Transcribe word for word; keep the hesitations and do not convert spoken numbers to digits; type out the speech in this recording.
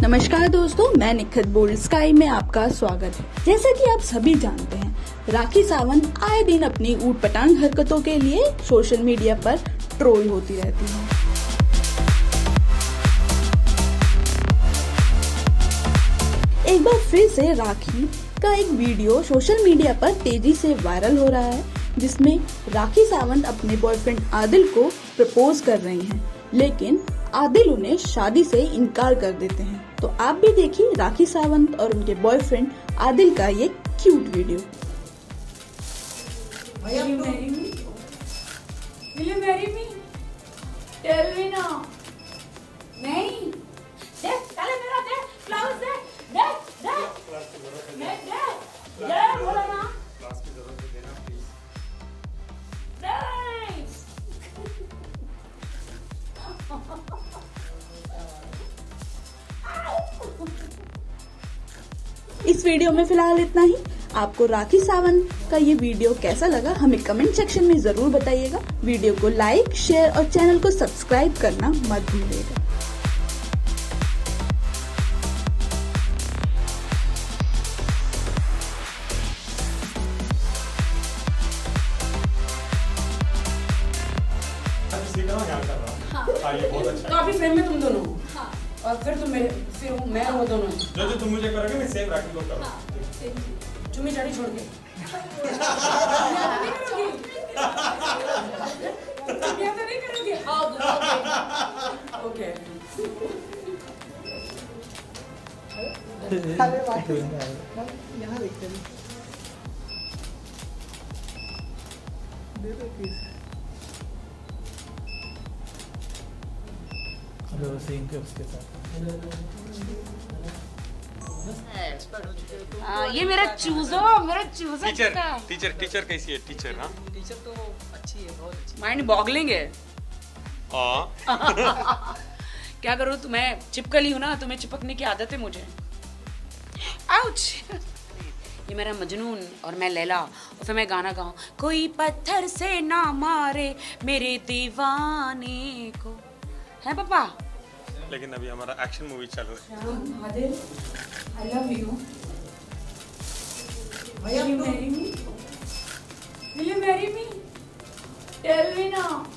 नमस्कार दोस्तों, मैं निखत बोल्ड स्काई में आपका स्वागत है। जैसा कि आप सभी जानते हैं, राखी सावंत आए दिन अपनी ऊटपटांग हरकतों के लिए सोशल मीडिया पर ट्रोल होती रहती है। एक बार फिर से राखी का एक वीडियो सोशल मीडिया पर तेजी से वायरल हो रहा है, जिसमें राखी सावंत अपने बॉयफ्रेंड आदिल को प्रपोज कर रही हैं, लेकिन आदिल उन्हें शादी से इनकार कर देते हैं। तो आप भी देखिए राखी सावंत और उनके बॉयफ्रेंड आदिल का ये cute video. Will you marry me? Will you marry me? Tell me now. नहीं। दे, पहले मेरा दे, फ्लावर्स दे, दे, दे, दे, दे, दे, बोला ना। फ्लावर्स की जरूरत है, देना प्लीज। Nice. इस वीडियो में फिलहाल इतना ही। आपको राखी सावंत का ये वीडियो कैसा लगा हमें कमेंट सेक्शन में जरूर बताइएगा। वीडियो को लाइक, शेयर और चैनल को सब्सक्राइब करना मत भूलिएगा। काफी फ्रेम में तुम दोनों, हाँ। और फिर तुम मेरे, फिर मैं वो दोनों जो जो तुम मुझे करोगे मैं सेम राखी को करूँगा। चुम्मी चाटी छोड़ के नहीं करोगे? ओके। यहाँ देखते हैं। के उसके साथ आ, ये मेरा चूजो मेरा चूजो टीचर टीचर टीचर कैसी है टीचर? हाँ टीचर तो अच्छी है, बहुत अच्छी। माइंड बॉगलिंग है। क्या करूँ, तुम्हें चिपकली हूँ ना, तुम्हें चिपकने की आदत है मुझे। आउच। ये मेरा मजनून और मैं लैला, और फिर मैं गाना गाऊं, कोई पत्थर से ना मारे मेरे दीवाने को, है पापा? लेकिन अभी हमारा एक्शन मूवी चालू है। Adil, I love you. Will you marry me? Will you marry me? Tell me now.